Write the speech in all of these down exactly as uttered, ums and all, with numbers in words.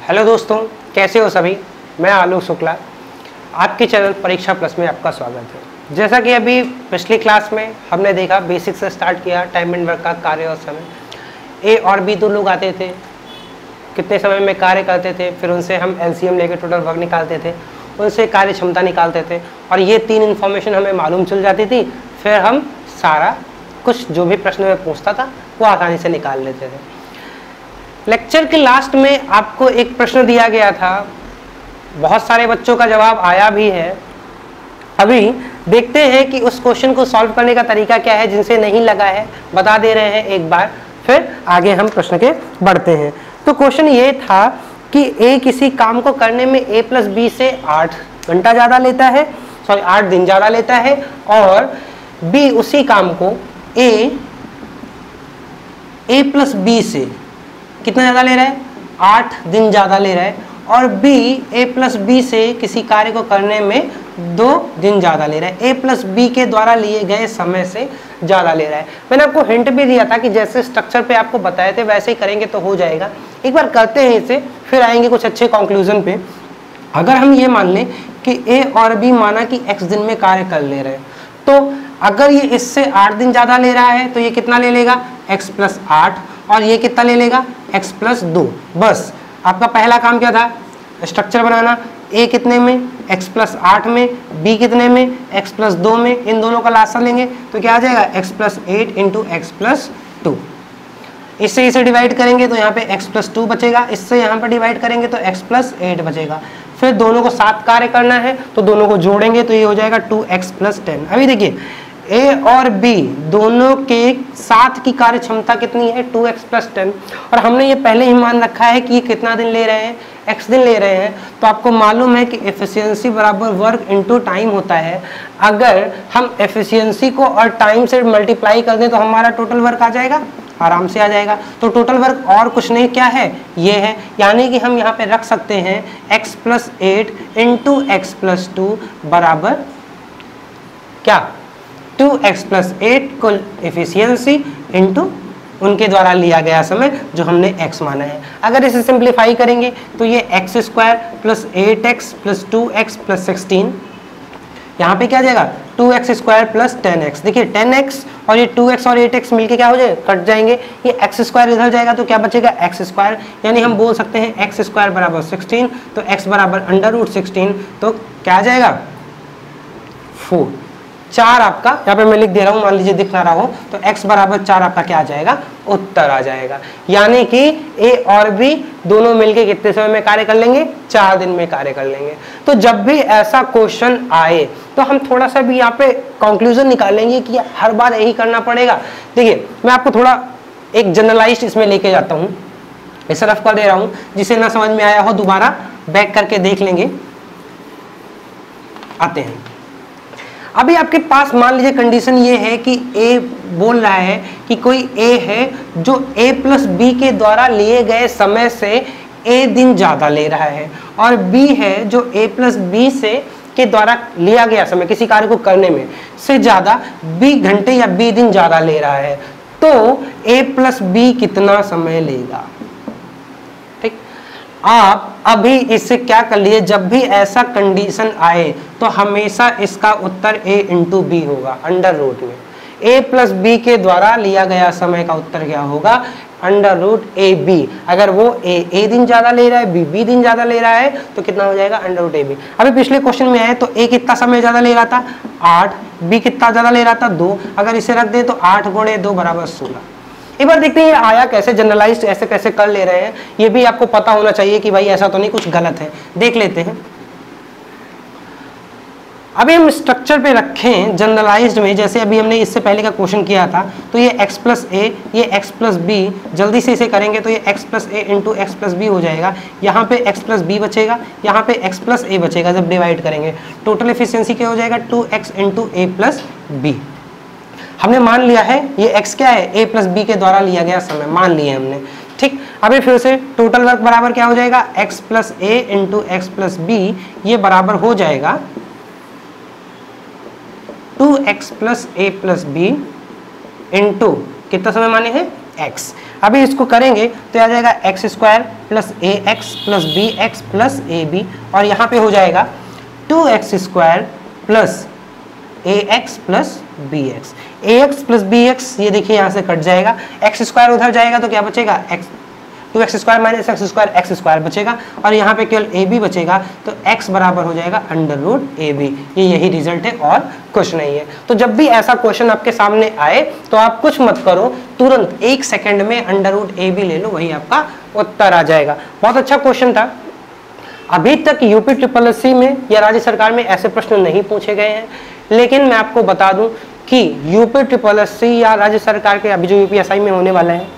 Hello दोस्तों, कैसे हो सभी। मैं आलोक शुक्ला, आपके चैनल परीक्षा प्लस में आपका स्वागत है। जैसा कि अभी पिछली क्लास में हमने देखा, बेसिक से स्टार्ट किया, टाइम एंड वर्क का कार्य और समय। ए और बी दो लोग आते थे, कितने समय में कार्य करते थे, फिर उनसे हम एलसीएम लेकर टोटल वर्क निकालते थे, उनसे कार्य क्षमता निकालते थे और ये तीन इन्फॉर्मेशन हमें मालूम चल जाती थी। फिर हम सारा कुछ जो भी प्रश्न में पूछता था वो आसानी से निकाल लेते थे। लेक्चर के लास्ट में आपको एक प्रश्न दिया गया था, बहुत सारे बच्चों का जवाब आया भी है। अभी देखते हैं कि उस क्वेश्चन को सॉल्व करने का तरीका क्या है। जिनसे नहीं लगा है बता दे रहे हैं एक बार, फिर आगे हम प्रश्न के बढ़ते हैं। तो क्वेश्चन ये था कि ए किसी काम को करने में ए प्लस बी से आठ घंटा ज़्यादा लेता है, सॉरी आठ दिन ज़्यादा लेता है, और बी उसी काम को ए ए प्लस बी से कितना ज़्यादा ले रहा है, आठ दिन ज़्यादा ले रहा है, और B A प्लस बी से किसी कार्य को करने में दो दिन ज़्यादा ले रहा है। A प्लस बी के द्वारा लिए गए समय से ज़्यादा ले रहा है। मैंने आपको हिंट भी दिया था कि जैसे स्ट्रक्चर पे आपको बताए थे वैसे ही करेंगे तो हो जाएगा। एक बार करते हैं इसे, फिर आएंगे कुछ अच्छे कंक्लूजन पे। अगर हम ये मान लें कि A और B माना कि X दिन में कार्य कर ले रहे हैं, तो अगर ये इससे आठ दिन ज़्यादा ले रहा है तो ये कितना ले लेगा, X प्लस आठ, और ये कितना ले लेगा, x प्लस दो। बस आपका पहला काम क्या था, स्ट्रक्चर बनाना। a कितने में, x प्लस आठ में, b कितने में, x प्लस दो में। इन दोनों का लासा लेंगे तो क्या आ जाएगा, x plus eight into x plus two. इससे इसे डिवाइड करेंगे तो यहाँ पे x प्लस टू बचेगा, इससे यहाँ पर डिवाइड करेंगे तो x प्लस एट बचेगा। फिर दोनों को साथ कार्य करना है तो दोनों को जोड़ेंगे तो ये हो जाएगा टू एक्स प्लस टेन। अभी देखिए A और B दोनों के साथ की कार्य क्षमता कितनी है, टू एक्स प्लस टेन, और हमने ये पहले ही मान रखा है कि ये कितना दिन ले रहे हैं, x दिन ले रहे हैं। तो आपको मालूम है कि एफिशिएंसी बराबर वर्क इनटू टाइम होता है। अगर हम एफिशिएंसी को और टाइम से मल्टीप्लाई कर दें तो हमारा टोटल वर्क आ जाएगा, आराम से आ जाएगा। तो टोटल वर्क और कुछ नहीं, क्या है, ये है। यानी कि हम यहाँ पे रख सकते हैं x plus eight into x plus two बराबर क्या, टू एक्स प्लस एट कुल एफिशिएंसी इंटू उनके द्वारा लिया गया समय जो हमने x माना है। अगर इसे सिंप्लीफाई करेंगे तो ये x square plus eight x plus two x plus sixteen, यहाँ पे क्या आ जाएगा, two x square plus ten x. देखिए टेन एक्स और ये टू एक्स और एट एक्स मिलके क्या हो जाएगा, कट जाएंगे। ये एक्स स्क्वायर इधर जाएगा तो क्या बचेगा, एक्स स्क्वायर। यानी हम बोल सकते हैं एक्स स्क्वायर बराबर सिक्सटीन, तो x बराबर अंडर रूट सिक्सटीन, तो क्या आ जाएगा, फोर। चार आपका यहाँ पे मैं लिख दे रहा हूँ, मान लीजिए दिख ना रहा हो, तो x बराबर चार आपका क्या आ जाएगा, उत्तर आ जाएगा। यानी कि A और B दोनों मिलके कितने समय में कार्य कर लेंगे, चार दिन में कार्य कर लेंगे। तो जब भी ऐसा क्वेश्चन आए तो हम थोड़ा सा भी यहाँ पे कंक्लूजन निकालेंगे कि हर बार यही करना पड़ेगा। देखिए मैं आपको थोड़ा एक जनरलाइज्ड इसमें लेके जाता हूँ, इसे रफ कर दे रहा हूँ, जिसे ना समझ में आया हो दोबारा बैक करके देख लेंगे। आते हैं, अभी आपके पास मान लीजिए कंडीशन ये है कि A बोल रहा है कि कोई A है जो A प्लस बी के द्वारा लिए गए समय से A दिन ज़्यादा ले रहा है, और B है जो A प्लस बी से के द्वारा लिया गया समय किसी कार्य को करने में से ज़्यादा B घंटे या B दिन ज़्यादा ले रहा है। तो A प्लस बी कितना समय लेगा। ठीक, आप अभी इससे क्या कर लिए, जब भी ऐसा कंडीशन आए तो हमेशा इसका उत्तर a इंटू बी होगा अंडर रूट में। a प्लस बी के द्वारा लिया गया समय का उत्तर क्या होगा, अंडर रूट ए बी। अगर वो a a दिन ज्यादा ले रहा है, b b दिन ज्यादा ले रहा है, तो कितना हो जाएगा, अंडर रूट ए बी। अभी पिछले क्वेश्चन में आए तो a कितना समय ज्यादा ले रहा था, आठ, b कितना ज्यादा ले रहा था, दो। अगर इसे रख दे तो आठ गुणे दो बराबर सोलह। एक बार देखते हैं ये आया कैसे, जनरलाइज्ड ऐसे कैसे कर ले रहे हैं, ये भी आपको पता होना चाहिए कि भाई ऐसा तो नहीं कुछ गलत है। देख लेते हैं। अभी हम स्ट्रक्चर पे रखें जनरलाइज्ड में, जैसे अभी हमने इससे पहले का क्वेश्चन किया था, तो ये x प्लस ए, ये x प्लस बी, जल्दी से इसे करेंगे तो ये x plus a into x plus b हो जाएगा। यहाँ पे x प्लस बी बचेगा, यहाँ पे x प्लस ए बचेगा। जब डिवाइड करेंगे टोटल एफिशिएंसी क्या हो जाएगा, two x into a plus b. हमने मान लिया है ये x क्या है, a प्लस बी के द्वारा लिया गया समय मान लिया हमने। ठीक, अभी फिर से टोटल वर्क बराबर क्या हो जाएगा, x plus a into x plus b, ये बराबर हो जाएगा two x plus a plus b into कितना समय माने हैं, एक्स। अभी इसको करेंगे तो आ जाएगा x square plus a x plus b x plus a b, और यहाँ पे हो जाएगा two x square plus a x plus b x. A x plus b x ये देखिए यहाँ से कट जाएगा, एक्स स्क्वायर उधर जाएगा तो क्या बचेगा, x two x square minus x square, x square बचेगा, और यहाँ पे केवल ए बी बचेगा, तो x बराबर हो जाएगा अंडर रूट ए बी। ये यही रिजल्ट है और कुछ नहीं है। तो जब भी ऐसा क्वेश्चन आपके सामने आए तो आप कुछ मत करो, तुरंत एक सेकंड में अंडर रूट ए बी ले लो, वही आपका उत्तर आ जाएगा। बहुत अच्छा क्वेश्चन था। अभी तक यूपी ट्रिपल एस सी में या राज्य सरकार में ऐसे प्रश्न नहीं पूछे गए हैं, लेकिन मैं आपको बता दूं कि यूपी ट्रिपल एस सी या राज्य सरकार के अभी जो यूपीएसआई में होने वाला है,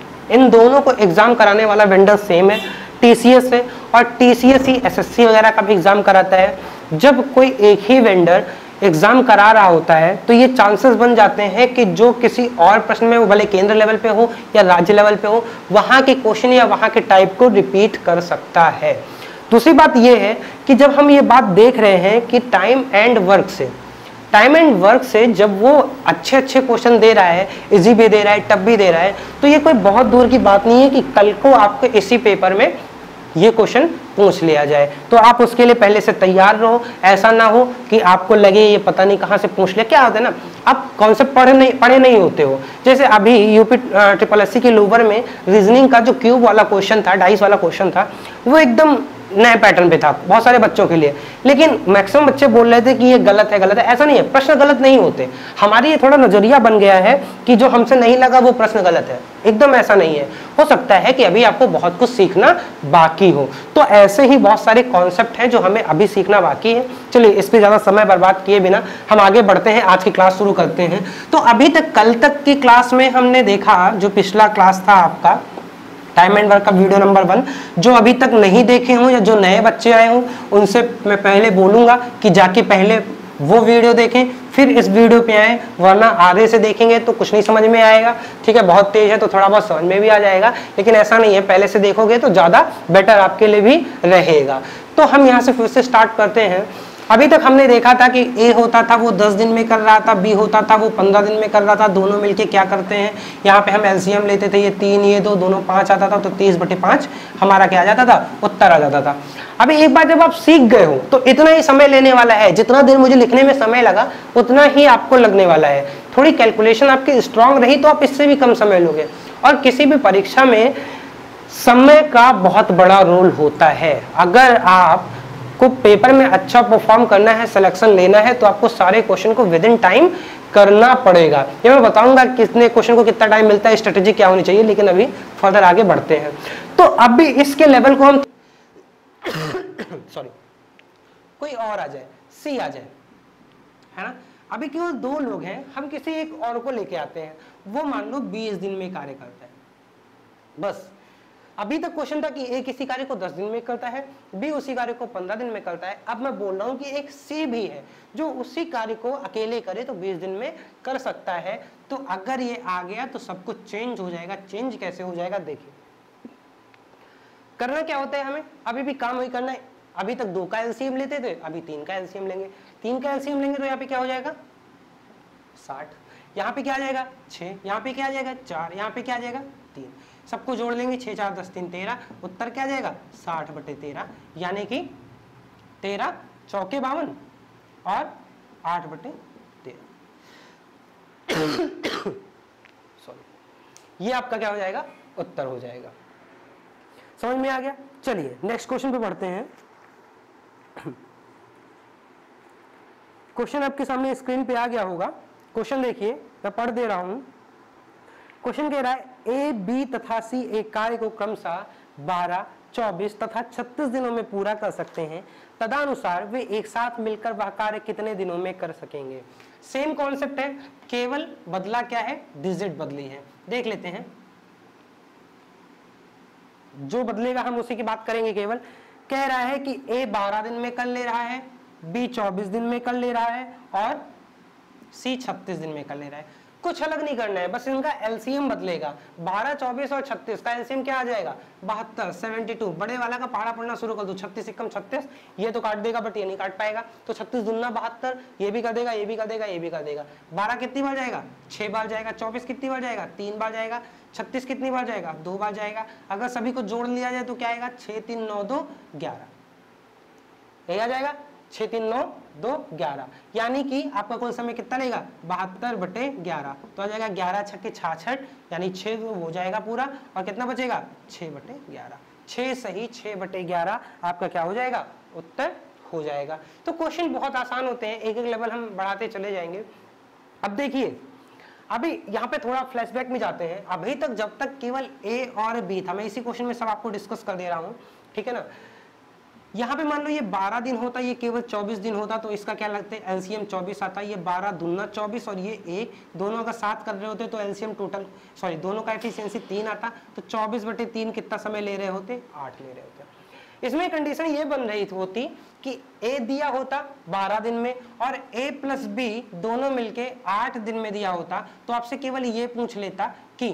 इन दोनों को एग्जाम कराने वाला वेंडर सेम है, टीसीएस है, और टीसीएस ही एसएससी वगैरह का भी एग्जाम कराता है। जब कोई एक ही वेंडर एग्जाम करा रहा होता है तो ये चांसेस बन जाते हैं कि जो किसी और प्रश्न में, वो भले केंद्र लेवल पे हो या राज्य लेवल पे हो, वहाँ के क्वेश्चन या वहाँ के टाइप को रिपीट कर सकता है। दूसरी बात ये है कि जब हम ये बात देख रहे हैं कि टाइम एंड वर्क से टाइम एंड वर्क से जब वो अच्छे अच्छे क्वेश्चन दे रहा है, इजी भी दे रहा है, टफ भी दे रहा है, तो ये कोई बहुत दूर की बात नहीं है कि कल को आपको इसी पेपर में ये क्वेश्चन पूछ लिया जाए। तो आप उसके लिए पहले से तैयार रहो। ऐसा ना हो कि आपको लगे ये पता नहीं कहाँ से पूछ लिया। क्या होता है ना, आप कॉन्सेप्ट पढ़े नहीं पढ़े नहीं होते हो। जैसे अभी यूपी ट्रिपल एस सी के लोअर में रीजनिंग का जो क्यूब वाला क्वेश्चन था, डाइस वाला क्वेश्चन था, वो एकदम नए पैटर्न पे था बहुत सारे बच्चों के लिए, लेकिन मैक्सिमम बच्चे बोल रहे थे कि ये गलत है गलत है। ऐसा नहीं है, प्रश्न गलत नहीं होते। हमारी ये थोड़ा नजरिया बन गया है कि जो हमसे नहीं लगा वो प्रश्न गलत है, एकदम ऐसा नहीं है। हो सकता है कि अभी आपको बहुत कुछ सीखना बाकी हो। तो ऐसे ही बहुत सारे कॉन्सेप्ट हैं जो हमें अभी सीखना बाकी है। चलिए इस पर ज्यादा समय बर्बाद किए बिना हम आगे बढ़ते हैं, आज की क्लास शुरू करते हैं। तो अभी तक कल तक की क्लास में हमने देखा, जो पिछला क्लास था आपका टाइम एंड वर्क का वीडियो नंबर वन, जो अभी तक नहीं देखे हों या जो नए बच्चे आए हों, उनसे मैं पहले बोलूंगा कि जाके पहले वो वीडियो देखें, फिर इस वीडियो पे आए, वरना आधे से देखेंगे तो कुछ नहीं समझ में आएगा। ठीक है, बहुत तेज है तो थोड़ा बहुत समझ में भी आ जाएगा, लेकिन ऐसा नहीं है, पहले से देखोगे तो ज़्यादा बेटर आपके लिए भी रहेगा। तो हम यहाँ से फिर से स्टार्ट करते हैं। अभी तक हमने देखा था कि ए होता था वो दस दिन में कर रहा था, बी होता था वो पंद्रह दिन में कर रहा था। दोनों मिलके क्या करते हैं, यहाँ पे हम एलसीएम लेते थे, ये तीन ये दो, दोनों पाँच आता था, तो तीस बटे पाँच हमारा क्या आ जाता था, उत्तर आ जाता था। अभी एक बार जब आप सीख गए हो तो इतना ही समय लेने वाला है, जितना देर मुझे लिखने में समय लगा उतना ही आपको लगने वाला है। थोड़ी कैलकुलेशन आपकी स्ट्रांग रही तो आप इससे भी कम समय लोगे। और किसी भी परीक्षा में समय का बहुत बड़ा रोल होता है। अगर आप को पेपर में अच्छा परफॉर्म करना है, सिलेक्शन लेना है, तो आपको सारे क्वेश्चन को विद इन टाइम करना पड़ेगा। ये मैं बताऊंगा कितने क्वेश्चन को कितना टाइम मिलता है, स्ट्रेटेजी क्या होनी चाहिए, लेकिन अभी फर्दर आगे बढ़ते हैं। तो अभी इसके लेवल को हम सॉरी कोई और आ जाए, सी आ जाए, है ना। अभी केवल दो लोग हैं, हम किसी एक और को लेके आते हैं, वो मान लो बीस दिन में कार्य करता है। बस अभी तक क्वेश्चन था कि ए किसी कार्य को दस दिन में करता है, बी उसी कार्य को पंद्रह दिन में करता है। अब मैं बोल रहा हूं कि एक सी भी है जो उसी कार्य को अकेले करे तो बीस दिन में कर सकता है। तो अगर ये आ गया तो सब कुछ चेंज हो जाएगा। चेंज कैसे हो जाएगा, देखिए करना क्या होता है, हमें अभी भी काम वही करना है। अभी तक दो का एलसीएम लेते थे, अभी तीन का एलसीएम लेंगे। तीन का एलसीएम लेंगे तो यहाँ पे क्या हो जाएगा, साठ। यहाँ पे क्या आ जाएगा, छः। यहाँ पे क्या आ जाएगा, चार। यहाँ पे क्या आ जाएगा, तीन। सबको जोड़ लेंगे, छः चार दस तीन तेरह। उत्तर क्या आ जाएगा, साठ बटे तेरह, यानी कि तेरह चौके बावन और आठ बटे तेरह। सॉरी, ये आपका क्या हो जाएगा, उत्तर हो जाएगा। समझ में आ गया। चलिए नेक्स्ट क्वेश्चन पे बढ़ते हैं। क्वेश्चन आपके सामने स्क्रीन पे आ गया होगा। क्वेश्चन देखिए, मैं पढ़ दे रहा हूं। क्वेश्चन कह रहा है ए, बी तथा सी एक कार्य को क्रमशः बारह, चौबीस तथा छत्तीस दिनों में पूरा कर सकते हैं। तदनुसार वे एक साथ मिलकर वह कार्य कितने दिनों में कर सकेंगे। सेम कॉन्सेप्ट है, केवल बदला क्या है, डिजिट बदली है। देख लेते हैं, जो बदलेगा हम उसी की बात करेंगे। केवल कह रहा है कि ए बारह दिन में कर ले रहा है, बी चौबीस दिन में कर ले रहा है और सी छत्तीस दिन में कर ले रहा है। कुछ अलग नहीं करना है, बस इनका एलसीएम बदलेगा। बारह, चौबीस और छत्तीस का एलसीएम क्या आ जाएगा? बहत्तर, बहत्तर। बड़े वाला का पहाड़ा पढ़ना शुरू कर दो, छत्तीस एकम छत्तीस, ये तो काट देगा बट ये नहीं काट पाएगा, तो छत्तीस दुना बहत्तर, ये भी कर देगा, ये भी कर देगा, ये भी कर देगा। बारह कितनी बार जाएगा? छह बार जाएगा। चौबीस कितनी बार जाएगा? तीन बार जाएगा। छत्तीस कितनी बार जाएगा? दो बार जाएगा। अगर सभी को जोड़ लिया जाए तो क्या आएगा? छह तीन नौ दो ग्यारह, यही आ जाएगा। छह तीन नौ दो ग्यारह, यानी कि आपका कुल समय कितना लेगा? बहत्तर बटे ग्यारह, तो आ जाएगा ग्यारह छक्के छाछठ, यानी छः हो जाएगा पूरा, और कितना बचेगा? छः बटे ग्यारह। छः सही, छः बटे ग्यारह आपका क्या हो जाएगा? उत्तर हो जाएगा। तो क्वेश्चन बहुत आसान होते हैं, एक एक लेवल हम बढ़ाते चले जाएंगे। अब देखिए, अभी यहाँ पे थोड़ा फ्लैशबैक में जाते हैं। अभी तक जब तक केवल ए और बी था, मैं इसी क्वेश्चन में सब आपको डिस्कस कर दे रहा हूँ, ठीक है ना। यहाँ पे मान लो ये बारह दिन होता, ये केवल चौबीस दिन होता, तो इसका क्या लगता है? एलसीएम चौबीस आता। ये बारह दुना चौबीस और ये एक, दोनों अगर साथ कर रहे होते तो एलसीएम टोटल, सॉरी दोनों का एफिशिएंसी तीन आता, तो चौबीस बटे तीन कितना समय ले रहे होते? आठ ले रहे होते। इसमें कंडीशन ये बन रही होती कि ए दिया होता बारह दिन में और ए प्लस बी दोनों मिलके आठ दिन में दिया होता, तो आपसे केवल ये पूछ लेता कि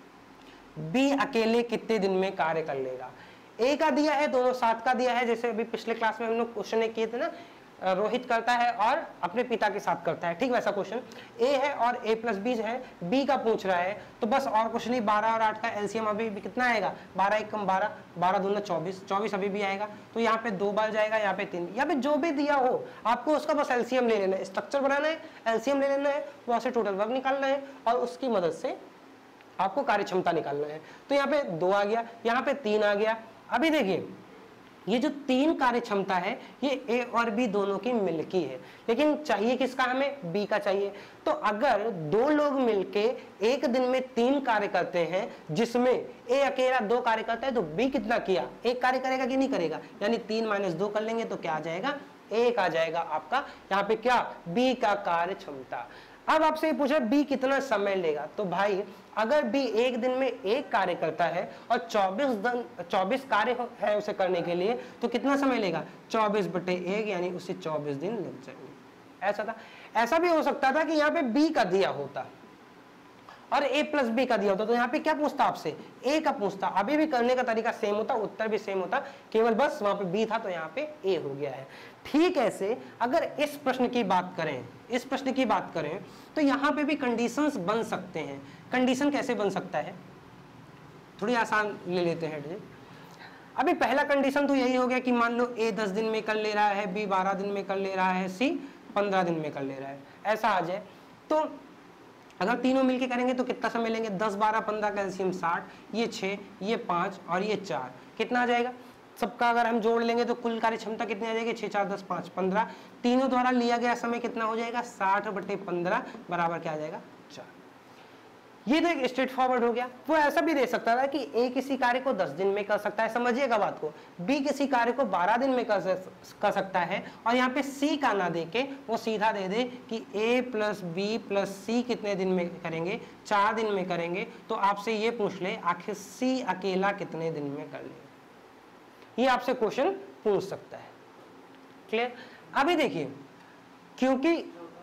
बी अकेले कितने दिन में कार्य कर लेगा। ए का दिया है, दोनों साथ का दिया है, जैसे अभी पिछले क्लास में हम लोग क्वेश्चन किए थे ना, रोहित करता है और अपने पिता के साथ करता है, ठीक वैसा क्वेश्चन। ए है और ए प्लस बी है, बी का पूछ रहा है, तो बस और कुछ नहीं, बारह और आठ का एलसीएम अभी भी कितना आएगा? बारह एक कम बारह, बारह दूना चौबीस, चौबीस अभी भी आएगा, तो यहाँ पे दो बार जाएगा, यहाँ पे तीन, यहाँ पे जो भी दिया हो आपको उसका बस एलसीएम ले लेना है, स्ट्रक्चर बनाना है, एलसीएम ले लेना है, वहां से टोटल वर्क निकालना है और उसकी मदद से आपको कार्य क्षमता निकालना है। तो यहाँ पे दो आ गया, यहाँ पे तीन आ गया। अभी देखिए, ये जो तीन कार्य क्षमता है ये ए और बी दोनों की मिलकी है, लेकिन चाहिए किसका? हमें बी का चाहिए। तो अगर दो लोग मिलके एक दिन में तीन कार्य करते हैं, जिसमें ए अकेला दो कार्य करता है, तो बी कितना किया? एक कार्य करेगा कि नहीं करेगा? यानी तीन माइनस दो कर लेंगे तो क्या आ जाएगा? एक आ जाएगा आपका यहाँ पे क्या? बी का कार्य क्षमता। अब आपसे पूछा बी कितना समय लेगा, तो भाई अगर बी एक दिन में एक कार्य करता है और चौबीस दिन चौबीस कार्य है उसे करने के लिए, तो कितना समय लेगा? चौबीस बटे एक, यानी उसे चौबीस दिन लग जाएंगे। ऐसा था। ऐसा भी हो सकता था कि यहाँ पे बी का दिया होता और ए प्लस बी का दिया होता, तो यहाँ पे क्या पूछता आपसे? ए का पूछता। अभी भी करने का तरीका सेम होता, उत्तर भी सेम होता, केवल बस वहां पे बी था तो यहाँ पे ए हो गया है। ठीक ऐसे अगर इस प्रश्न की बात करें, इस प्रश्न की बात करें तो यहाँ पे भी कंडीशंस बन सकते हैं। कंडीशन कैसे बन सकता है? थोड़ी आसान ले लेते हैं। अभी पहला कंडीशन तो यही हो गया कि मान लो ए दस दिन में कर ले रहा है, बी बारह दिन में कर ले रहा है, सी पंद्रह दिन में कर ले रहा है, ऐसा आ जाए। तो अगर तीनों मिलके करेंगे तो कितना समय लेंगे? दस बारह पंद्रह का एलसीएम साठ, ये छः, ये पाँच और ये चार, कितना आ जाएगा? सबका अगर हम जोड़ लेंगे तो कुल कार्य क्षमता कितनी आ जाएगी? छः चार दस पाँच पंद्रह, तीनों द्वारा लिया गया समय कितना हो जाएगा? साठ बटे पंद्रह बराबर क्या आ जाएगा? चार। ये तो एक स्ट्रेट फॉरवर्ड हो गया। वो ऐसा भी दे सकता था कि ए किसी कार्य को दस दिन में कर सकता है, समझिएगा बात को, बी किसी कार्य को बारह दिन में कर कर सकता है, और यहाँ पे सी का ना दे के वो सीधा दे दे कि A plus B plus C कितने दिन में करेंगे? चार दिन में करेंगे। तो आपसे ये पूछ ले आखिर सी अकेला कितने दिन में कर लेगा, ये आपसे क्वेश्चन पूछ सकता है। क्लियर? अभी देखिए, क्योंकि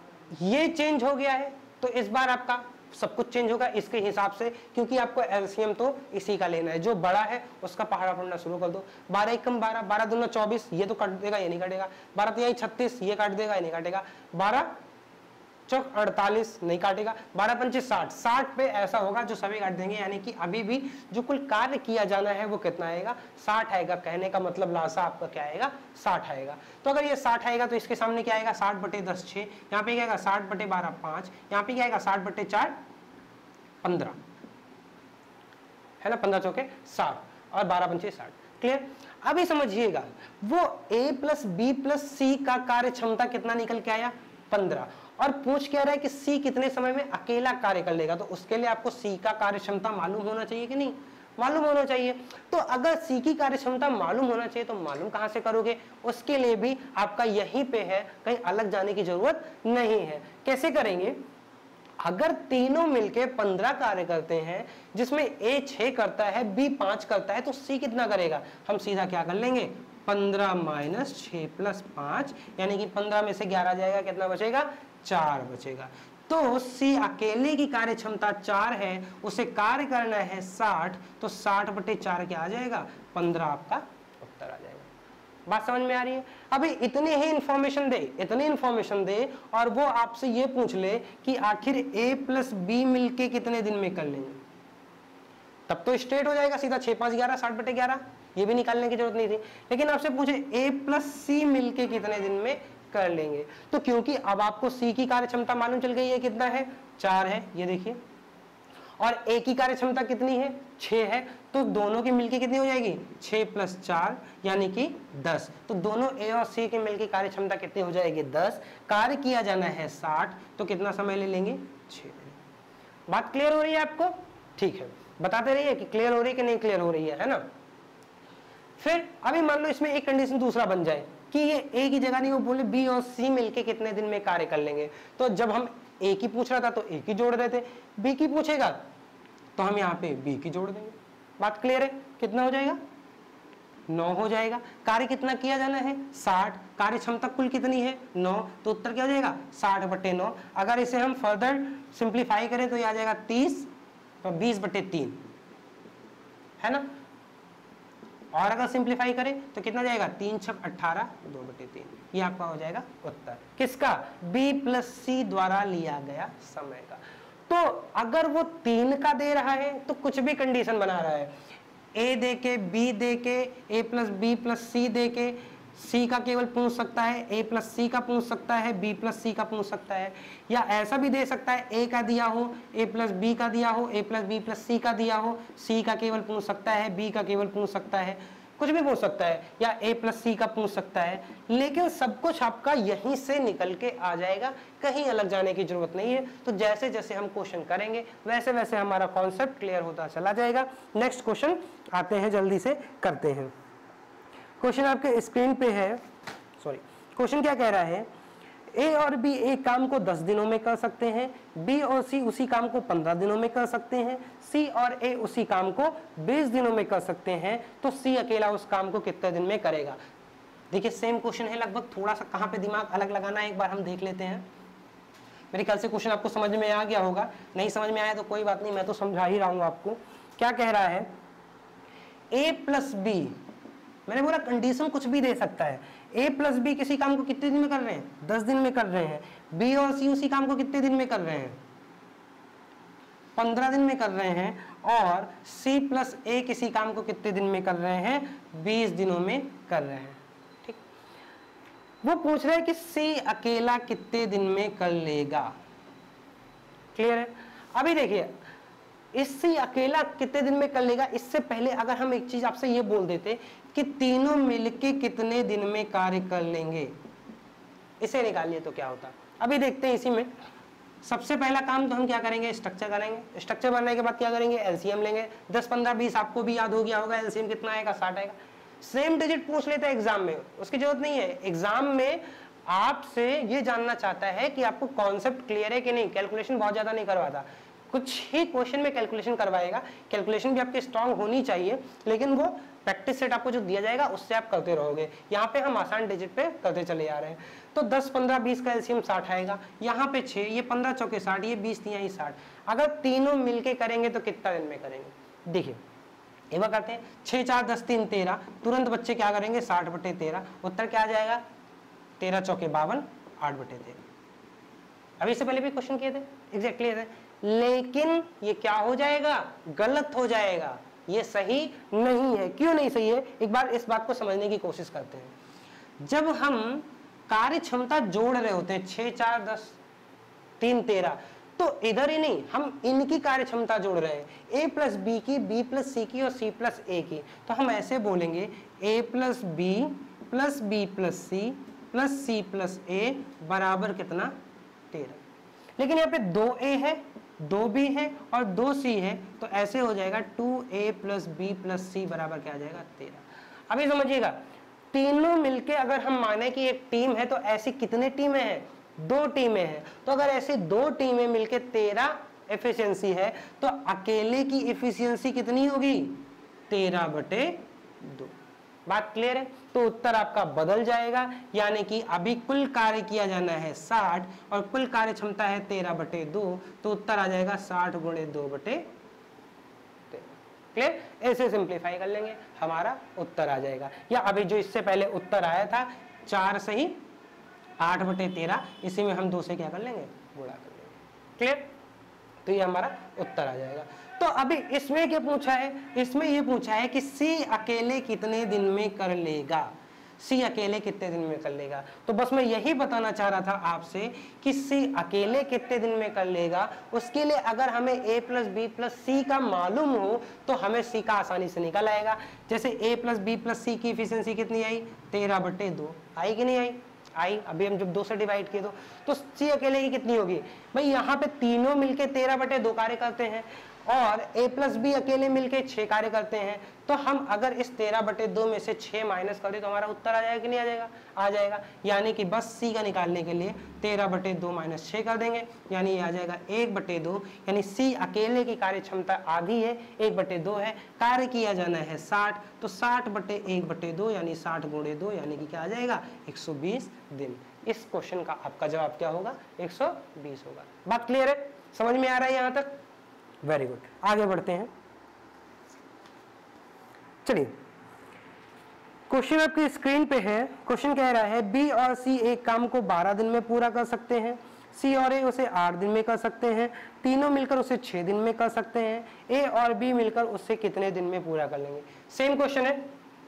ये चेंज हो गया है तो इस बार आपका सब कुछ चेंज होगा इसके हिसाब से, क्योंकि आपको एलसीएम तो इसी का लेना है, जो बड़ा है उसका पहाड़ा पढ़ना शुरू कर दो। बारह एक कम बारह, बारह दूना चौबीस, ये तो काट देगा, ये नहीं काटेगा। बारह तिहाई छत्तीस, ये काट देगा, ये नहीं काटेगा। बारह चौक अड़तालीस, नहीं काटेगा। बारह पंचे साठ, साठ पे ऐसा होगा जो सभी काट देंगे, यानी कि अभी भी जो कुल कार्य किया जाना है वो कितना आएगा? साठ आएगा। कहने का मतलब लासा आपका क्या आएगा? साठ आएगा। तो अगर ये साठ आएगा तो इसके सामने क्या आएगा? साठ बटे दस छः, यहाँ पे क्या आएगा? साठ बटे बारह पाँच, यहाँ पे क्या आएगा? साठ बटे चार पंद्रह, है ना, पंद्रह चौके साठ और बारह पंचे साठ। क्लियर? अभी समझिएगा, वो A plus B plus C का कार्य क्षमता कितना निकल के आया? पंद्रह। और पूछ क्या रहा है कि सी कितने समय में अकेला कार्य कर लेगा, तो उसके लिए आपको सी का कार्य क्षमता मालूम होना चाहिए कि नहीं? मालूम होना चाहिए। तो अगर सी की कार्य क्षमता मालूम होना चाहिए तो मालूम कहां से करोगे? उसके लिए भी आपका यहीं पे है, कहीं अलग जाने की जरूरत नहीं है। कैसे करेंगे? अगर तीनों मिलके पंद्रह कार्य करते हैं, जिसमें ए छह करता है, बी पांच करता है, तो सी कितना करेगा? हम सीधा क्या कर लेंगे? पंद्रह माइनस छह प्लस पांच, यानी कि पंद्रह में से ग्यारह जाएगा, कितना बचेगा? चार बचेगा। तो सी अकेले की कार्य क्षमता चार है, उसे कार्य करना है साठ, तो साठ बटे चार क्या आ जाएगा, पंद्रह आपका उत्तर आ जाएगा। बात समझ में आ रही है? अभी इतनी ही इंफॉर्मेशन दे, इतनी इंफॉर्मेशन दे और वो आपसे ये पूछ ले कि आखिर ए प्लस बी मिलके कितने दिन में कर लेंगे, तब तो स्ट्रेट हो जाएगा सीधा, छह पांच ग्यारह, साठ बटे ग्यारह, ये भी निकालने की जरूरत नहीं थी। लेकिन आपसे पूछे ए प्लस सी मिलके कितने दिन में कर लेंगे, तो क्योंकि अब आपको सी की कार्य क्षमता मालूम चल गई है, कितना है, चार है, ये देखिए, और ए की कार्य क्षमता कितनी है, छह है, तो दोनों की मिलके कितनी हो जाएगी, छह प्लस चार यानी कि दस। तो दोनों ए और सी की मिलके कार्य क्षमता कितनी हो जाएगी, दस। कार्य किया जाना है साठ, तो कितना समय ले लेंगे, छह। बात क्लियर हो रही है आपको? ठीक है, बताते रहिए कि क्लियर हो रही है कि नहीं क्लियर हो रही है, है ना। फिर अभी मान लो इसमें एक कंडीशन दूसरा बन जाए कि ये ए की जगह नहीं, वो बोले बी और सी मिलके कितने दिन में कार्य कर लेंगे। तो जब हम ए की पूछ रहा था तो ए की जोड़ रहे थे, बी की पूछेगा तो हम यहाँ पे बी की जोड़ देंगे। बात क्लियर है? कितना हो जाएगा, नौ हो जाएगा। कार्य कितना किया जाना है, साठ। कार्य क्षमता कुल कितनी है, नौ, तो उत्तर क्या हो जाएगा, साठ बटे नौ। अगर इसे हम फर्दर सिंप्लीफाई करें तो यह आ जाएगा तीस, तो बीस बटे तीन, है ना। और अगर सिंप्लीफाई करें तो कितना जाएगा, तीन छक अट्ठारह, दो बटे तीन। ये आपका हो जाएगा उत्तर किसका, बी प्लस सी द्वारा लिया गया समय का। तो अगर वो तीन का दे रहा है तो कुछ भी कंडीशन बना रहा है, ए दे के, बी दे के, A plus B plus C दे के, सी का केवल पूछ सकता है, ए प्लस सी का पूछ सकता है, बी प्लस सी का पूछ सकता है, या ऐसा भी दे सकता है ए का दिया हो, ए प्लस बी का दिया हो, A plus B plus C का दिया हो, सी का केवल पूछ सकता है, बी का केवल पूछ सकता है, कुछ भी पूछ सकता है, या ए प्लस सी का पूछ सकता है। लेकिन सब कुछ आपका यहीं से निकल के आ जाएगा, कहीं अलग जाने की जरूरत नहीं है। तो जैसे जैसे हम क्वेश्चन करेंगे वैसे वैसे हमारा कॉन्सेप्ट क्लियर होता चला जाएगा। नेक्स्ट क्वेश्चन आते हैं, जल्दी से करते हैं। क्वेश्चन आपके स्क्रीन पे है, सॉरी, क्वेश्चन क्या कह रहा है, ए और बी एक काम को दस दिनों में कर सकते हैं, बी और सी उसी काम को पंद्रह दिनों में कर सकते हैं, सी और ए उसी काम को बीस दिनों में कर सकते हैं, तो सी अकेला उस काम को कितने दिन में करेगा। देखिए सेम क्वेश्चन है लगभग, थोड़ा सा कहाँ पे दिमाग अलग लगाना है एक बार हम देख लेते हैं। मेरे ख्याल से क्वेश्चन आपको समझ में आ गया होगा, नहीं समझ में आया तो कोई बात नहीं, मैं तो समझा ही रहा हूँ आपको। क्या कह रहा है, ए प्लस बी, मैंने बोला कंडीशन कुछ भी दे सकता है, ए प्लस बी किसी काम को कितने दिन में कर रहे हैं, दस दिन में कर रहे हैं, बी और सी उसी काम को कितने दिन में कर रहे हैं, पंद्रह दिन में कर रहे हैं, और सी प्लस ए किसी काम को कितने दिन में कर रहे हैं, बीस दिनों में कर रहे हैं। ठीक, वो पूछ रहे हैं कि सी अकेला कितने दिन में कर लेगा। क्लियर है? अभी देखिए इससे अकेला कितने दिन में कर लेगा, इससे पहले अगर हम एक चीज आपसे ये बोल देते कि तीनों मिलके कितने दिन में कार्य कर लेंगे, इसे निकालिए तो क्या होता। अभी देखते हैं इसी में। सबसे पहला काम तो हम क्या करेंगे, स्ट्रक्चर करेंगे। स्ट्रक्चर बनने के बाद क्या करेंगे, एलसीएम लेंगे। दस पंद्रह बीस आपको भी याद हो गया होगा, एलसीएम कितना आएगा, साठ आएगा। सेम डिजिट पूछ लेते हैं एग्जाम में, उसकी जरूरत नहीं है। एग्जाम में आपसे ये जानना चाहता है कि आपको कॉन्सेप्ट क्लियर है कि नहीं। कैलकुलेशन बहुत ज्यादा नहीं करवाता, कुछ ही क्वेश्चन में कैलकुलेशन करवाएगा। कैलकुलेशन भी आपकी स्ट्रांग होनी चाहिए, लेकिन वो प्रैक्टिस सेट आपको जो दिया जाएगा उससे आप करते रहोगे। यहाँ पे हम आसान डिजिट पे करते चले आ रहे हैं। तो दस पंद्रह बीस का एलसीएम साठ आएगा, यहाँ पे छः, ये पंद्रह चौके साठ, ये बीस तिया ही साठ। अगर तीनों मिलके करेंगे तो कितना दिन में करेंगे, देखिए एक बार करते हैं। छः चार दस तीन तेरह, तुरंत बच्चे क्या करेंगे, साठ बटे तेरह। उत्तर क्या आ जाएगा, तेरह चौके बावन, आठ बटे तेरह। अभी इससे पहले भी क्वेश्चन किए थे एग्जैक्टली ऐसे, लेकिन ये क्या हो जाएगा, गलत हो जाएगा, ये सही नहीं है। क्यों नहीं सही है, एक बार इस बात को समझने की कोशिश करते हैं। जब हम कार्य क्षमता जोड़ रहे होते हैं, छः चार दस तीन तेरह, तो इधर ही नहीं, हम इनकी कार्य क्षमता जोड़ रहे हैं, ए प्लस बी की, बी प्लस सी की और सी प्लस ए की। तो हम ऐसे बोलेंगे A plus B plus B plus C plus C plus A बराबर कितना, तेरह। लेकिन यहाँ पे दो ए है, दो बी है और दो सी है, तो ऐसे हो जाएगा two A plus B plus C बराबर क्या आ जाएगा, तेरह। अभी समझिएगा, तीनों मिलके अगर हम माने कि एक टीम है, तो ऐसी कितने टीमें हैं, दो टीमें हैं। तो अगर ऐसे दो टीमें मिलके तेरह एफिशिएंसी है, तो अकेले की एफिशिएंसी कितनी होगी, तेरह बटे दो। बात क्लियर है? तो उत्तर आपका बदल जाएगा, यानी कि अभी कुल कार्य किया जाना है साठ और कुल कार्य क्षमता है तेरह बटे दो, तो उत्तर आ जाएगा साठ गुणे दो बटे तेरह। क्लियर? ऐसे सिंप्लीफाई कर लेंगे, हमारा उत्तर आ जाएगा। या अभी जो इससे पहले उत्तर आया था चार सही आठ बटे तेरह, इसी में हम दो से क्या कर लेंगे, गुणा कर लेंगे। क्लियर? तो ये हमारा उत्तर आ जाएगा। तो अभी इसमें क्या पूछा है, इसमें ये पूछा है कि सी अकेले कितने दिन में कर लेगा, सी अकेले कितने दिन में कर लेगा। तो बस मैं यही बताना चाह रहा था आपसे कि सी अकेले कितने दिन में कर लेगा। उसके लिए अगर हमें a plus B plus C का मालूम हो तो हमें सी का आसानी से निकल आएगा। जैसे a plus B plus C की इफिशिएंसी कितनी आई, तेरह बटे दो, आई कि नहीं आई, आई। अभी हम जब दो से डिवाइड किए तो तो सी अकेले की कितनी होगी भाई, यहाँ पे तीनों मिलके तेरह बटे दो कार्य करते हैं और a प्लस बी अकेले मिलके छह कार्य करते हैं। तो हम अगर इस तेरह बटे दो में से छह माइनस कर दे तो हमारा उत्तर आ जाएगा कि नहीं आ जाएगा, आ जाएगा। यानी कि बस सी का निकालने के लिए तेरह बटे दो माइनस छह कर देंगे, यानी ये आ जाएगा एक बटे दो। यानी सी अकेले की कार्य क्षमता आधी है, एक बटे दो है, कार्य किया जाना है साठ, तो साठ बटे एक बटे दो यानी साठ गुणे दो, यानी कि क्या आ जाएगा, एक सौ बीस दिन। इस क्वेश्चन का आपका जवाब क्या होगा, एक सौ बीस होगा। बात क्लियर है, समझ में आ रहा है यहाँ तक? वेरी गुड, आगे बढ़ते हैं। चलिए, क्वेश्चन आपकी स्क्रीन पे है। क्वेश्चन कह रहा है बी और सी एक काम को बारह दिन में पूरा कर सकते हैं, सी और ए उसे आठ दिन में कर सकते हैं, तीनों मिलकर उसे छह दिन में कर सकते हैं, ए और बी मिलकर उससे कितने दिन में पूरा कर लेंगे। सेम क्वेश्चन है,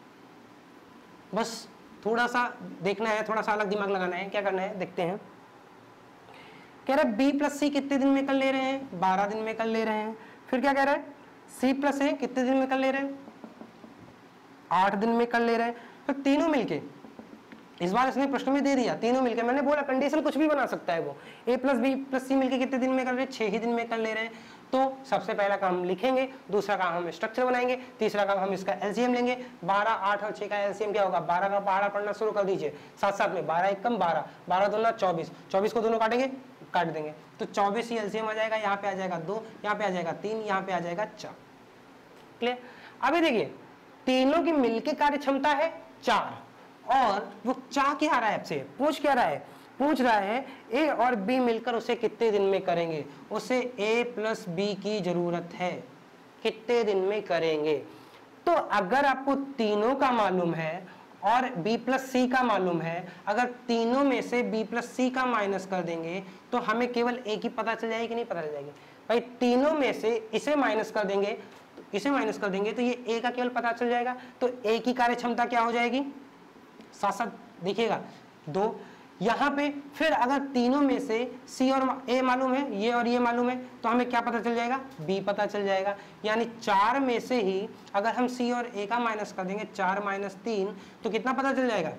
बस थोड़ा सा देखना है, थोड़ा सा अलग दिमाग लगाना है। क्या करना है देखते हैं। कह रहा है बी प्लस सी कितने दिन में कर ले रहे हैं, बारह दिन में कर ले रहे हैं। फिर क्या कह रहा है, सी प्लस ए कितने दिन में कर ले रहे हैं, आठ दिन में कर ले रहे हैं। तो तीनों मिलके, इस बार इसने प्रश्न में दे दिया तीनों मिलके, मैंने बोला कंडीशन कुछ भी बना सकता है वो। A plus B plus C मिलके कितने दिन में कर रहे हैं, छह ही दिन में कर ले रहे हैं। तो सबसे पहला काम लिखेंगे, दूसरा काम हम स्ट्रक्चर बनाएंगे, तीसरा काम हम इसका एलसीएम लेंगे। बारह, आठ और छह का एलसीएम क्या होगा, बारह का पहाड़ा पढ़ना शुरू कर दीजिए साथ साथ में। बारह एक कम बारह, बारह दूना चौबीस, चौबीस को दोनों काटेंगे, काट देंगे तो चौबीस ही एलसीएम आ जाएगा। यहाँ पे आ जाएगा दो, यहाँ पे आ जाएगा तीन, यहाँ पे आ जाएगा चार। क्लियर? अभी देखिए तीनों की मिलके कार्य क्षमता है चार, और वो चाह क्या रहा है आपसे, पूछ क्या रहा है, पूछ रहा है ए और बी मिलकर उसे कितने दिन में करेंगे। उसे ए प्लस बी की जरूरत है, कितने दिन में करेंगे। तो अगर आपको तीनों का मालूम है और b प्लस सी का मालूम है, अगर तीनों में से b प्लस सी का माइनस कर देंगे तो हमें केवल a की पता चल जाएगी कि नहीं पता चल जाएगी भाई। तीनों में से इसे माइनस कर देंगे, तो इसे माइनस कर देंगे तो ये a का केवल पता चल जाएगा। तो a की कार्य क्षमता क्या हो जाएगी, साथ साथ देखिएगा दो। यहाँ पे फिर अगर तीनों में से C और A मालूम है, ये और ये मालूम है, तो हमें क्या पता चल जाएगा, B पता चल जाएगा। यानी चार में से ही अगर हम C और A का माइनस कर देंगे, चार माइनस तीन, तो कितना पता चल जाएगा,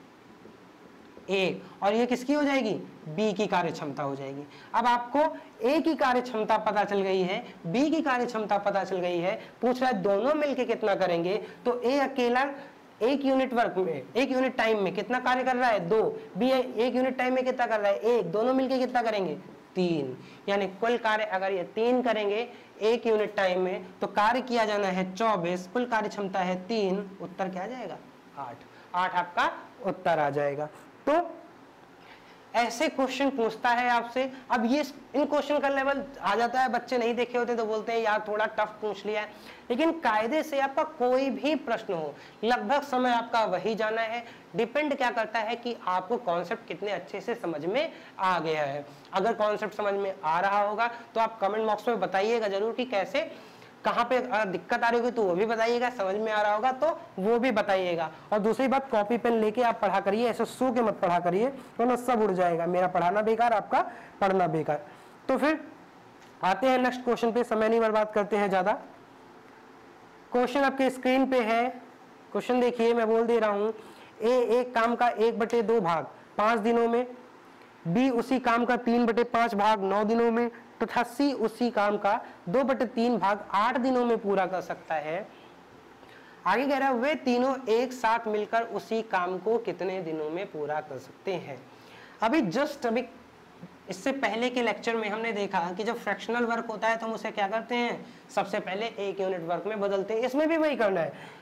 एक। और ये किसकी हो जाएगी, B की कार्य क्षमता हो जाएगी। अब आपको A की कार्य क्षमता पता चल गई है, B की कार्य क्षमता पता चल गई है, पूछ रहा है दोनों मिलके कितना करेंगे। तो A अकेला एक यूनिट वर्क में, एक यूनिट टाइम में कितना कार्य कर रहा है, दो। बी एक यूनिट टाइम में कितना कर रहा है, एक। दोनों मिलके कितना करेंगे, तीन। यानी कुल कार्य अगर ये तीन करेंगे एक यूनिट टाइम में, तो कार्य किया जाना है चौबीस, कुल कार्य क्षमता है तीन, उत्तर क्या आ जाएगा, आठ। आठ आपका उत्तर आ जाएगा। तो ऐसे क्वेश्चन पूछता है आपसे। अब ये इन क्वेश्चन का लेवल आ जाता है, बच्चे नहीं देखे होते तो बोलते हैं यार थोड़ा टफ पूछ लिया है, लेकिन कायदे से आपका कोई भी प्रश्न हो लगभग समय आपका वही जाना है। डिपेंड क्या करता है कि आपको कॉन्सेप्ट कितने अच्छे से समझ में आ गया है। अगर कॉन्सेप्ट समझ में आ रहा होगा तो आप कमेंट बॉक्स में बताइएगा जरूर कि कैसे, कहाँ पे दिक्कत आ रही होगी तो वो भी बताइएगा, समझ में आ रहा होगा तो वो भी बताइएगा। और दूसरी बात, कॉपी पेन लेके आप पढ़ा करिए, ऐसे सो के मत पढ़ा करिए वरना तो सब उड़ जाएगा, मेरा पढ़ाना बेकार, आपका पढ़ना बेकार। तो फिर आते हैं नेक्स्ट क्वेश्चन पे, समय नहीं बर्बाद करते हैं ज्यादा। क्वेश्चन आपके स्क्रीन पे है, क्वेश्चन देखिए, मैं बोल दे रहा हूं। ए एक काम का एक बटे दो भाग पांच दिनों में, बी उसी काम का तीन बटे पांच भाग नौ दिनों में, तथा सी उसी काम का दो बटे तीन भाग आठ दिनों में पूरा कर सकता है। आगे कह रहा है वे तीनों एक साथ मिलकर उसी काम को कितने दिनों में पूरा कर सकते हैं। अभी जस्ट अभी इससे पहले के लेक्चर में हमने देखा कि जब फ्रैक्शनल वर्क होता है तो हम उसे क्या करते हैं, सबसे पहले एक यूनिट वर्क में बदलते हैं। इसमें भी वही करना है,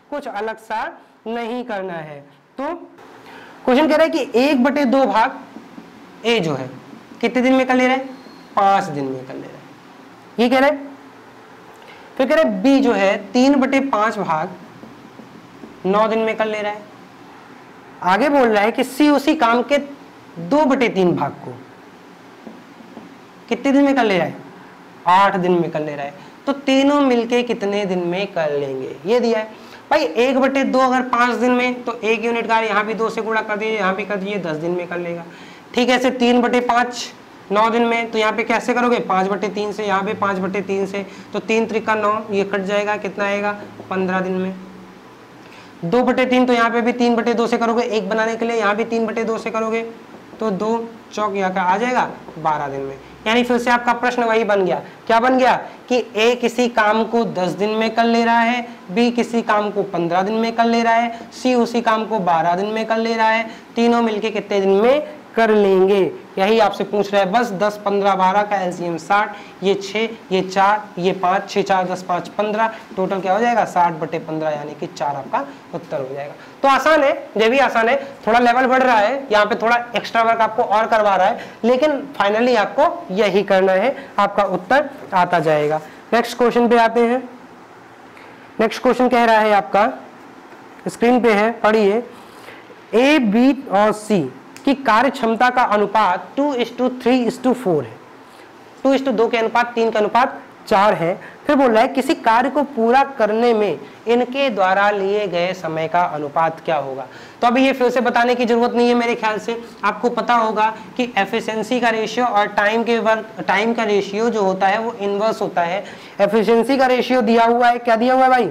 कुछ अलग सा नहीं करना है। तो क्वेश्चन कह रहा है कि एक बटे दो भाग ए जो है कितने दिन में कर ले रहा है, पांच दिन में कर ले रहा है, ये कह रहा है। फिर कह रहा है बी जो है तीन बटे पांच भाग नौ दिन में कर ले रहा है। आगे बोल रहा है कि सी उसी काम के दो बटे तीन भाग को कितने दिन में कर ले रहा है, आठ दिन में कर ले रहा है। तो तीनों मिलके कितने दिन में कर लेंगे, ये दिया है भाई। एक बटे दो अगर पांच दिन में, तो एक यूनिट का यहाँ भी दो से गुणा कर दीजिए, यहाँ भी कर दीजिए, दस दिन में कर लेगा। ठीक है, ऐसे तीन बटे पाँच नौ दिन में, तो यहाँ पे कैसे करोगे, पाँच बटे तीन से, यहाँ पे पाँच बटे तीन से, तो तीन त्रिका नौ, ये कट जाएगा, कितना आएगा, पंद्रह दिन में। दो बटे तीन, तो यहाँ पे भी तीन बटे दो से करोगे एक बनाने के लिए, यहाँ भी तीन बटे दो से करोगे, तो दो चौक यहाँ का आ जाएगा बारह दिन में। यानी फिर से आपका प्रश्न वही बन गया, क्या बन गया कि ए किसी काम को दस दिन में कर ले रहा है, बी किसी काम को पंद्रह दिन में कर ले रहा है, सी उसी काम को बारह दिन में कर ले रहा है। तीनों मिलके कितने दिन में कर लेंगे, यही आपसे पूछ रहा है बस। दस पंद्रह बारह का एलसीएम साठ, ये छः, ये चार, ये पाँच, छः चार दस, पाँच पंद्रह, टोटल क्या हो जाएगा साठ बटे पंद्रह, यानी कि चार आपका उत्तर हो जाएगा। तो आसान है, ये भी आसान है, थोड़ा लेवल बढ़ रहा है, यहाँ पे थोड़ा एक्स्ट्रा वर्क आपको और करवा रहा है, लेकिन फाइनली आपको यही करना है, आपका उत्तर आता जाएगा। नेक्स्ट क्वेश्चन पे आते हैं। नेक्स्ट क्वेश्चन कह रहा है आपका, स्क्रीन पे है, पढ़िए। ए, बी और सी की कार्य क्षमता का अनुपात two is to three is to four है, टू इस टू दो के अनुपात तीन का अनुपात चार है। फिर बोल रहा है किसी कार्य को पूरा करने में इनके द्वारा लिए गए समय का अनुपात क्या होगा। तो अभी ये फिर से बताने की जरूरत नहीं है, मेरे ख्याल से आपको पता होगा कि एफिशिएंसी का रेशियो और टाइम के वर्क टाइम का रेशियो जो होता है वो इनवर्स होता है। एफिशिएंसी का रेशियो दिया हुआ है, क्या दिया हुआ है भाई,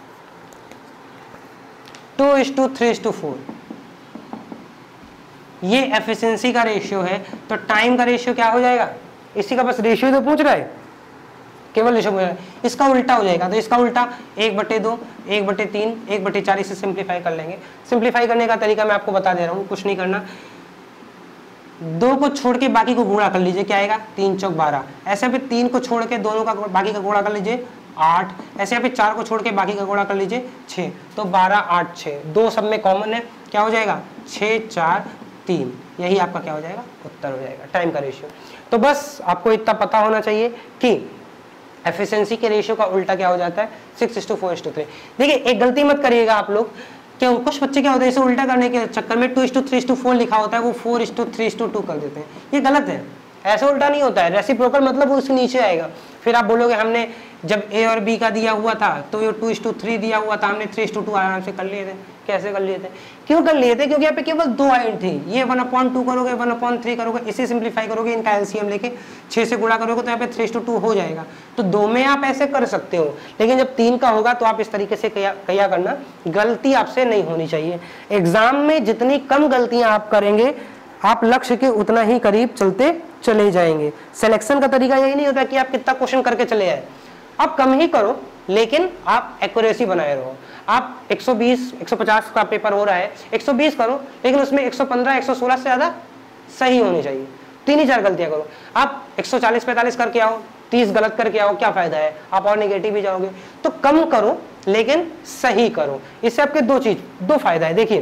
two is to three is to four, ये एफिशिएंसी का रेशियो है। तो टाइम का रेशियो क्या हो जाएगा, इसी का बस रेशियो तो पूछ रहा है, केवल रेशियो पूछ रहा है, इसका उल्टा हो जाएगा। तो इसका उल्टा एक बटे दो, एक बटे तीन, एक बटे चार, इसे सिंप्लीफाई कर लेंगे। सिंप्लीफाई करने का तरीका मैं आपको बता दे रहा हूँ, कुछ नहीं करना, दो को छोड़ के बाकी को गुणा कर लीजिए, क्या आएगा, तीन चौक बारह। ऐसे पे तीन को छोड़ के दोनों का बाकी का गुणा कर लीजिए, आठ। ऐसे यहाँ पे चार को छोड़ के बाकी का गुणा कर लीजिए, छः। तो बारह आठ छः, दो सब में कॉमन है, क्या हो जाएगा, छः चार तीन, यही आपका क्या हो जाएगा, उत्तर हो जाएगा, टाइम का रेशियो। तो बस आपको इतना पता होना चाहिए कि एफिशिएंसी के रेशियो का उल्टा क्या हो जाता है, six is to four is to three. देखिए एक गलती मत करिएगा आप लोग, क्या कुछ बच्चे क्या होता है इसे उल्टा करने के चक्कर में two is to three is to four लिखा होता है, वो four is to three is to two कर देते हैं, ये गलत है। ऐसा उल्टा नहीं होता है, रेसिप्रोकल मतलब उसके नीचे आएगा। फिर आप बोलोगे हमने जब ए और बी का दिया हुआ था तो ये टू इस टू थ्री दिया हुआ था, हमने थ्री इस टू टू आराम से कर लिए थे। कैसे कर लिए थे, क्यों कर लिए थे, क्योंकि यहाँ पे केवल दो आइट थी, ये वन अपॉइंट टू करोगे, वन अपॉइंट थ्री करोगे, इसे सिंप्लीफाई करोगे, इनका एलसीएम लेके छः से गुणा करोगे तो यहाँ पे थ्री इस टू टू हो जाएगा। तो दो में आप ऐसे कर सकते हो, लेकिन जब तीन का होगा तो आप इस तरीके से किया किया करना, गलती आपसे नहीं होनी चाहिए। एग्जाम में जितनी कम गलतियां आप करेंगे, आप लक्ष्य के उतना ही करीब चलते चले जाएंगे। सिलेक्शन का तरीका यही नहीं होता कि आप कितना क्वेश्चन करके चले आए, आप कम ही करो लेकिन आप एक्यूरेसी बनाए रहो। आप एक सौ बीस एक सौ पचास का पेपर हो रहा है, एक सौ बीस करो, लेकिन उसमें एक सौ पंद्रह एक सौ सोलह से ज्यादा सही होनी चाहिए, तीन ही चार गलतियां करो। आप एक सौ चालीस पैंतालीस करके आओ, तीस गलत करके आओ, क्या फायदा है, आप और नेगेटिव ही जाओगे। तो कम करो लेकिन सही करो, इससे आपके दो चीज दो फायदा है। देखिए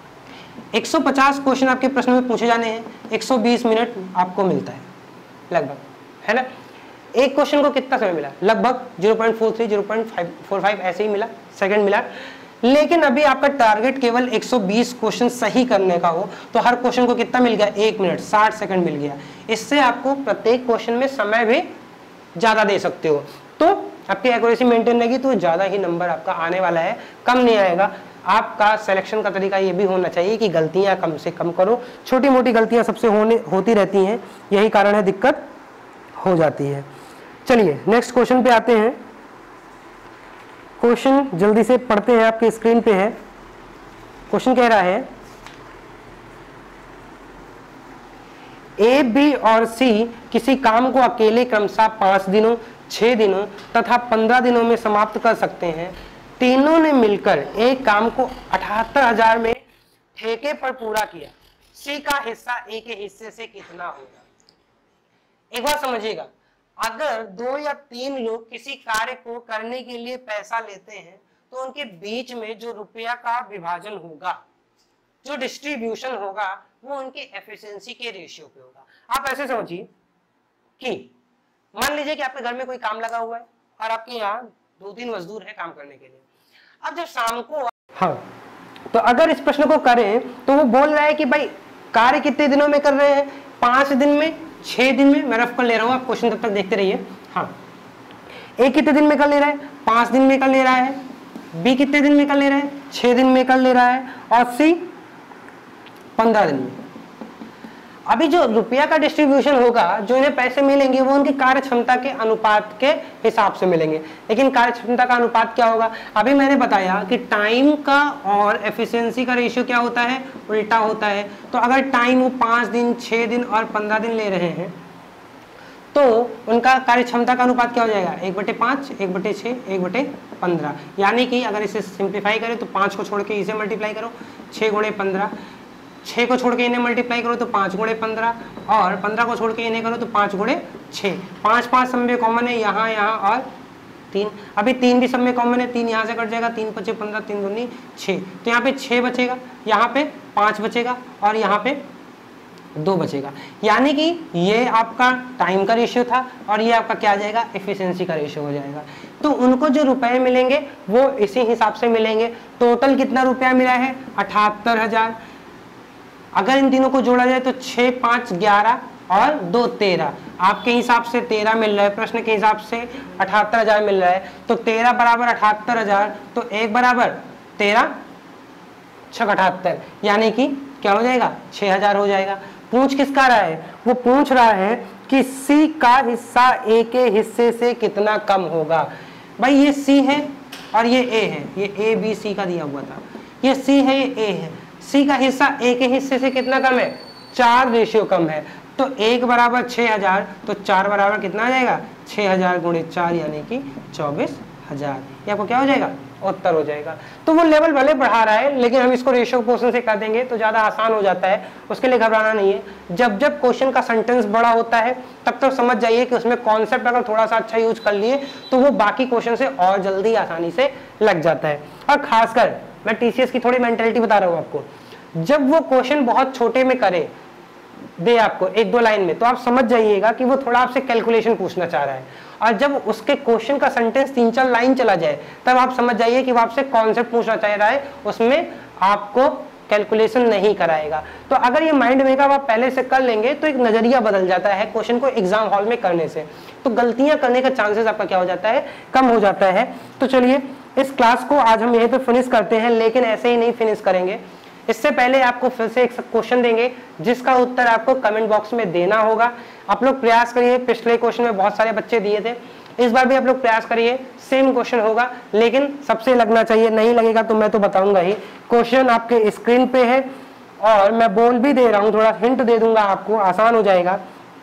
एक सौ पचास क्वेश्चन आपके प्रश्न में पूछे जाने हैं, एक सौ बीस मिनट आपको मिलता है लगभग, है ना। एक क्वेश्चन को कितना समय मिला, लगभग zero point four three zero point four five ऐसे ही मिला, सेकंड मिला। लेकिन अभी आपका टारगेट केवल एक सौ बीस क्वेश्चन सही करने का हो, तो हर क्वेश्चन को कितना मिल गया, एक मिनट साठ सेकंड मिल गया। इससे आपको प्रत्येक क्वेश्चन में समय भी ज्यादा दे सकते हो, तो आपकी एक्यूरेसी मेंटेन रहेगी, तो ज्यादा ही नंबर आपका आने वाला है, कम नहीं आएगा। आपका सिलेक्शन का तरीका ये भी होना चाहिए कि गलतियां कम से कम करो, छोटी मोटी गलतियां सबसे होने होती रहती हैं, यही कारण है दिक्कत हो जाती है। चलिए नेक्स्ट क्वेश्चन पे आते हैं। क्वेश्चन जल्दी से पढ़ते हैं, आपके स्क्रीन पे है। क्वेश्चन कह रहा है ए, बी और सी किसी काम को अकेले क्रमशः पांच दिनों, छह दिनों तथा पंद्रह दिनों में समाप्त कर सकते हैं। तीनों ने मिलकर एक काम को अठहत्तर हजार में ठेके पर पूरा किया, सी का हिस्सा ए के हिस्से से कितना होगा। एक बार समझिएगा, अगर दो या तीन लोग किसी कार्य को करने के लिए पैसा लेते हैं तो उनके बीच में जो रुपया का विभाजन होगा, जो डिस्ट्रीब्यूशन होगा, वो उनके एफिशिएंसी के रेशियो पे होगा। आप ऐसे समझिए कि मान लीजिए कि आपके घर में कोई काम लगा हुआ है और आपके यहाँ दो तीन मजदूर है काम करने के लिए। अब जब शाम को, हाँ, तो अगर इस प्रश्न को करें तो वो बोल रहा है कि भाई कार्य कितने दिनों में कर रहे हैं, पांच दिन में, छह दिन में। मैं रफ कर ले रहा हूं, आप क्वेश्चन तब तक देखते रहिए। हाँ, ए कितने दिन में कर ले रहा है, पांच दिन में कर ले रहा है। बी कितने दिन में कर ले रहा है, छह दिन में कर ले रहा है। और सी पंद्रह दिन में। अभी जो रुपया का डिस्ट्रीब्यूशन होगा, जो इन्हें पैसे मिलेंगे वो उनकी कार्य क्षमता के अनुपात के हिसाब से मिलेंगे। लेकिन कार्य क्षमता का अनुपात क्या होगा, अभी मैंने बताया कि टाइम का और एफिशिएंसी का रेशियो क्या होता है, उल्टा होता है। तो अगर टाइम वो पांच दिन, छह दिन और पंद्रह दिन ले रहे हैं तो उनका कार्य क्षमता का अनुपात क्या हो जाएगा, एक बटे पांच, एक बटे छह, एक बटे पंद्रह। यानी कि अगर इसे सिंप्लीफाई करें तो पांच को छोड़ के इसे मल्टीप्लाई करो, छह गुणे पंद्रह, छह को छोड़ के इन्हें मल्टीप्लाई करो तो पांच गुणे पंद्रह, और पंद्रह को छोड़ के इन्हें करो तो पांच गुणे छह। पांच पांच सब में कॉमन है, यहाँ यहाँ और तीन। अभी तीन भी सब में कॉमन है, तीन यहाँ से कट जाएगा, तीन पचे पंद्रह, तीन दूनी छह। तो यहाँ पे छह बचेगा, यहाँ पे पांच बचेगा और यहाँ पे दो बचेगा। यानी कि ये आपका टाइम का रेशियो था और ये आपका क्या आ जाएगा, एफिशिएंसी का रेशियो हो जाएगा। तो उनको जो रुपए मिलेंगे वो इसी हिसाब से मिलेंगे। टोटल कितना रुपया मिला है, अठहत्तर हजार। अगर इन तीनों को जोड़ा जाए तो छः पाँच ग्यारह और दो तेरह। आपके हिसाब से तेरह मिल रहा है, प्रश्न के हिसाब से अठहत्तर हजार मिल रहा है। तो तेरह बराबर अठहत्तर हजार, तो एक बराबर तेरह छः अठहत्तर, यानी कि क्या हो जाएगा, छः हजार हो जाएगा। पूछ किसका रहा है, वो पूछ रहा है कि सी का हिस्सा ए के हिस्से से कितना कम होगा। भाई ये सी है और ये ए है, ये ए बी सी का दिया हुआ था, ये सी है, ये ए है। सी का हिस्सा ए के हिस्से से कितना कम है, चार रेशियो कम है। तो एक बराबर छः हजार, तो चार बराबर कितना आ जाएगा, छः हजार गुणे चार, यानी कि चौबीस हजार। ये आपको क्या हो जाएगा, उत्तर हो जाएगा। तो वो लेवल भले बढ़ा रहा है, लेकिन हम इसको रेशियो पोर्शन से कर देंगे तो ज़्यादा आसान हो जाता है, उसके लिए घबराना नहीं है। जब जब क्वेश्चन का सेंटेंस बड़ा होता है तब तक तो समझ जाइए कि उसमें कॉन्सेप्ट अगर थोड़ा सा अच्छा यूज कर लिए तो वो बाकी क्वेश्चन से और जल्दी आसानी से लग जाता है। और खासकर मैं टीसीएस की थोड़ी मेंटेलिटी बता रहा हूँ आपको, जब वो क्वेश्चन बहुत छोटे में करे दे आपको एक दो लाइन में, तो आप समझ जाइएगा कि वो थोड़ा आपसे कैलकुलेशन पूछना चाह रहा है। और जब उसके क्वेश्चन का सेंटेंस तीन चार लाइन चला जाए तब आप समझ जाइए कि वो आपसे कॉन्सेप्ट पूछना चाह रहा है, उसमें आपको कैलकुलेशन नहीं कराएगा। तो अगर ये माइंड मेकअप आप पहले से कर लेंगे तो एक नजरिया बदल जाता है क्वेश्चन को एग्जाम हॉल में करने से, तो गलतियां करने का चांसेस आपका क्या हो जाता है, कम हो जाता है। तो चलिए इस क्लास को आज हम यहीं पे फिनिश करते हैं, लेकिन ऐसे ही नहीं फिनिश करेंगे। इससे पहले आपको फिर से एक क्वेश्चन देंगे जिसका उत्तर आपको कमेंट बॉक्स में देना होगा। आप लोग प्रयास करिए, पिछले क्वेश्चन में बहुत सारे बच्चे दिए थे, इस बार भी आप लोग प्रयास करिए, सेम क्वेश्चन होगा, लेकिन सबसे लगना चाहिए। नहीं लगेगा तो मैं तो बताऊंगा ही। क्वेश्चन आपके स्क्रीन पे है और मैं बोल भी दे रहा हूँ, थोड़ा हिंट दे दूंगा आपको, आसान हो जाएगा।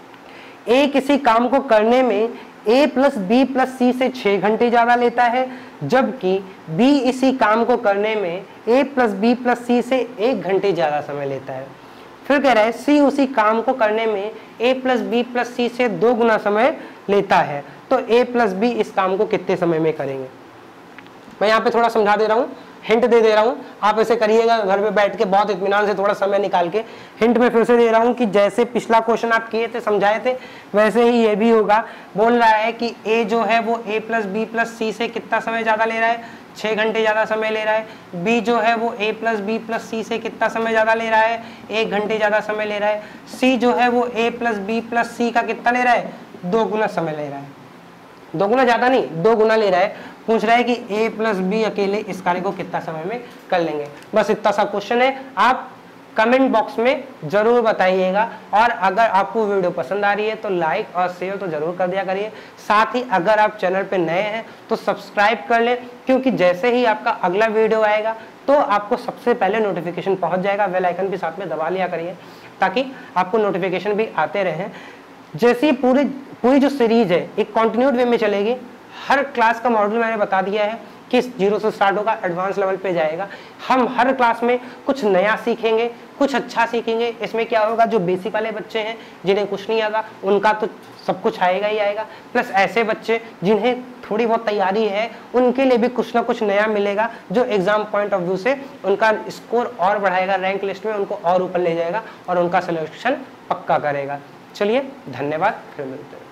ए किसी काम को करने में A plus B plus C से छः घंटे ज़्यादा लेता है, जबकि बी इसी काम को करने में A plus B plus C से एक घंटे ज़्यादा समय लेता है। फिर कह रहा है सी उसी काम को करने में A plus B plus C से दो गुना समय लेता है, तो ए प्लस बी इस काम को कितने समय में करेंगे। मैं यहाँ पे थोड़ा समझा दे रहा हूँ, हिंट दे दे रहा हूँ, आप ऐसे करिएगा घर पे बैठ के बहुत इत्मीनान से थोड़ा समय निकाल के। हिंट में फिर से दे रहा हूँ कि जैसे पिछला क्वेश्चन आप किए थे, समझाए थे, वैसे ही ये भी होगा। बोल रहा है कि ए जो है वो A plus B plus C से कितना समय ज़्यादा ले रहा है, छः घंटे ज़्यादा समय ले रहा है। बी जो है वो A plus B plus C से कितना समय ज़्यादा ले रहा है, एक घंटे ज़्यादा समय ले रहा है। सी जो है वो A plus B plus C का कितना ले रहा है, दो गुना समय ले रहा है। दो गुना ज़्यादा नहीं, दो गुना ले रहा है। पूछ रहा है कि a प्लस बी अकेले इस कार्य को कितना समय में कर लेंगे। बस इतना सा क्वेश्चन है, आप कमेंट बॉक्स में जरूर बताइएगा। और अगर आपको वीडियो पसंद आ रही है तो लाइक और शेयर तो जरूर कर दिया करिए। साथ ही अगर आप चैनल पे नए हैं तो सब्सक्राइब कर लें, क्योंकि जैसे ही आपका अगला वीडियो आएगा तो आपको सबसे पहले नोटिफिकेशन पहुंच जाएगा। बेल आइकन भी साथ में दबा लिया करिए ताकि आपको नोटिफिकेशन भी आते रहें। जैसे पूरी पूरी जो सीरीज है एक कॉन्टिन्यूड वे में चलेगी। हर क्लास का मॉड्यूल मैंने बता दिया है कि जीरो से स्टार्ट होगा, एडवांस लेवल पे जाएगा। हम हर क्लास में कुछ नया सीखेंगे, कुछ अच्छा सीखेंगे। इसमें क्या होगा, जो बेसिक वाले बच्चे हैं जिन्हें कुछ नहीं आता उनका तो सब कुछ आएगा ही आएगा, प्लस ऐसे बच्चे जिन्हें थोड़ी बहुत तैयारी है उनके लिए भी कुछ ना कुछ नया मिलेगा, जो एग्जाम पॉइंट ऑफ व्यू से उनका स्कोर और बढ़ाएगा, रैंक लिस्ट में उनको और ऊपर ले जाएगा और उनका सिलेक्शन पक्का करेगा। चलिए धन्यवाद, फिर मिलते हैं।